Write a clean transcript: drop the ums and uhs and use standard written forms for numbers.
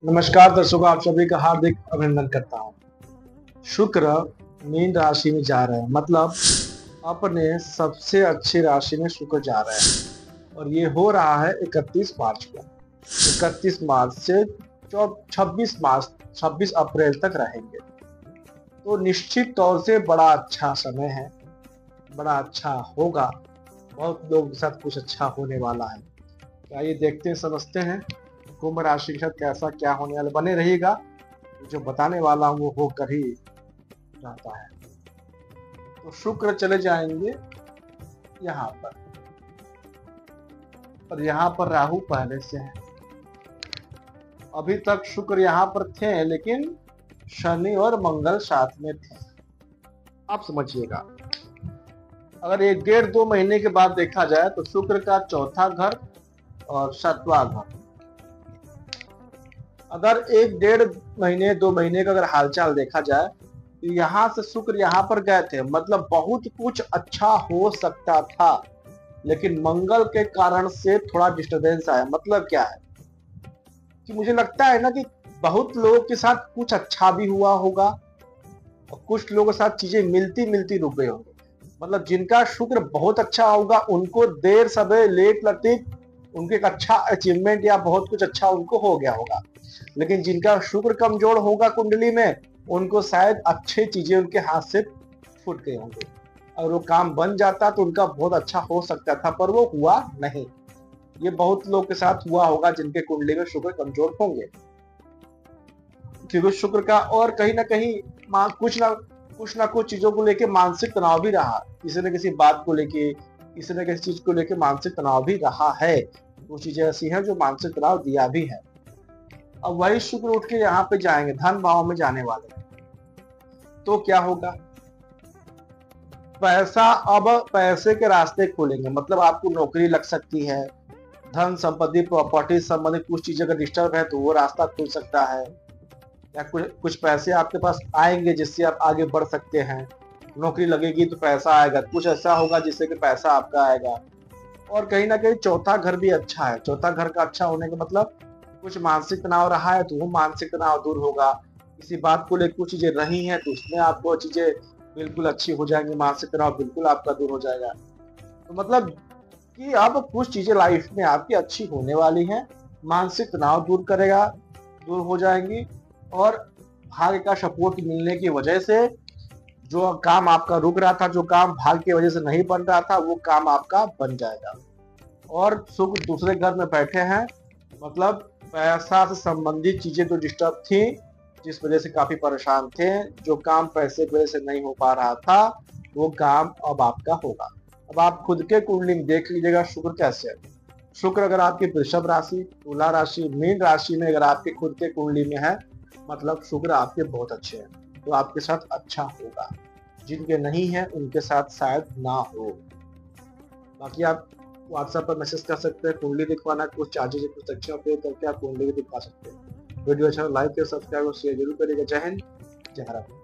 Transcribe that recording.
नमस्कार दर्शकों, आप सभी का हार्दिक अभिनंदन करता हूँ। शुक्र मीन राशि में जा रहे हैं, मतलब अपने सबसे अच्छी राशि में शुक्र जा रहे हैं और ये हो रहा है 31 मार्च को। 31 मार्च से 26 अप्रैल तक रहेंगे, तो निश्चित तौर से बड़ा अच्छा समय है, बड़ा अच्छा होगा। बहुत लोगों के साथ कुछ अच्छा होने वाला है। तो आइए देखते हैं, समझते हैं कुंभ राशि के साथ कैसा क्या होने वाला। बने रहिएगा, जो बताने वाला हूँ वो होकर ही रहता है। तो शुक्र चले जाएंगे यहाँ पर, और यहाँ पर राहु पहले से है। अभी तक शुक्र यहाँ पर थे, लेकिन शनि और मंगल साथ में थे। आप समझिएगा, अगर 1-1.5-2 महीने के बाद देखा जाए तो शुक्र का चौथा घर और 7वां घर, अगर 1-1.5 महीने 2 महीने का अगर हालचाल देखा जाए तो यहाँ से शुक्र यहाँ पर गए थे, मतलब बहुत कुछ अच्छा हो सकता था, लेकिन मंगल के कारण से थोड़ा डिस्टरबेंस आया। मतलब क्या है कि मुझे लगता है ना कि बहुत लोगों के साथ कुछ अच्छा भी हुआ होगा और कुछ लोगों के साथ चीजें मिलती मिलती रुक गई होंगी। मतलब जिनका शुक्र बहुत अच्छा होगा उनको देर सवेर लेट लतीफ उनके एक अच्छा अचीवमेंट या बहुत कुछ अच्छा उनको हो गया होगा, लेकिन जिनका शुक्र कमजोर होगा कुंडली में, उनको शायद अच्छी चीजें उनके हाथ से फूट गए होंगे। और वो काम बन जाता तो उनका बहुत अच्छा हो सकता था, पर वो हुआ नहीं। ये बहुत लोग के साथ हुआ होगा जिनके कुंडली में शुक्र कमजोर होंगे, क्योंकि शुक्र का और कहीं ना कहीं कुछ ना कुछ चीजों को लेके मानसिक तनाव भी रहा। किसी न किसी बात को लेके, किसी न किसी चीज को लेके मानसिक तनाव भी रहा है। वो चीजें ऐसी हैं जो मानसिक तनाव दिया भी है। अब वही शुक्र उठ के यहाँ पे जाएंगे, धन भाव में जाने वाले हैं, तो क्या होगा? अब पैसे के रास्ते खुलेंगे, मतलब आपको नौकरी लग सकती है, धन संपत्ति प्रॉपर्टी संबंधित कुछ चीजें अगर डिस्टर्ब है तो वो रास्ता खुल सकता है, या कुछ पैसे आपके पास आएंगे जिससे आप आगे बढ़ सकते हैं। नौकरी लगेगी तो पैसा आएगा, कुछ ऐसा होगा जिससे कि पैसा आपका आएगा। और कहीं ना कहीं चौथा घर भी अच्छा है। चौथा घर का अच्छा होने का मतलब कुछ मानसिक तनाव रहा है तो वो मानसिक तनाव दूर होगा। किसी बात को लेकर कुछ चीजें रही हैं तो उसमें आपको चीजें बिल्कुल अच्छी हो जाएंगी, मानसिक तनाव बिल्कुल आपका दूर हो जाएगा। तो मतलब कि अब कुछ चीजें लाइफ में आपकी अच्छी होने वाली हैं, मानसिक तनाव दूर हो जाएंगी, और भाग्य का सपोर्ट मिलने की वजह से जो काम आपका रुक रहा था, जो काम भाग्य की वजह से नहीं बन रहा था, वो काम आपका बन जाएगा। और शुक्र दूसरे घर में बैठे हैं, मतलब पैसा से संबंधित चीजें जो डिस्टर्ब थी, जिस वजह से काफी परेशान थे, जो काम पैसे की वजह से नहीं हो पा रहा था, वो काम अब आपका होगा। अब आप खुद के कुंडली में देख लीजिएगा शुक्र कैसे है। शुक्र अगर आपकी वृषभ राशि, तुला राशि, मीन राशि में अगर आपके खुद के कुंडली में है, मतलब शुक्र आपके बहुत अच्छे हैं, तो आपके साथ अच्छा होगा। जिनके नहीं है उनके साथ शायद ना हो। बाकी आप व्हाट्सएप पर मैसेज कर सकते हैं। कुंडली दिखवाना कुछ चार्जेस, कुछ सेक्शन पे करके आप कुंडली भी दिखवा सकते हैं। वीडियो अच्छा लाइक और सब्सक्राइब और शेयर जरूर करिएगा। जय हिंद, जय भारत।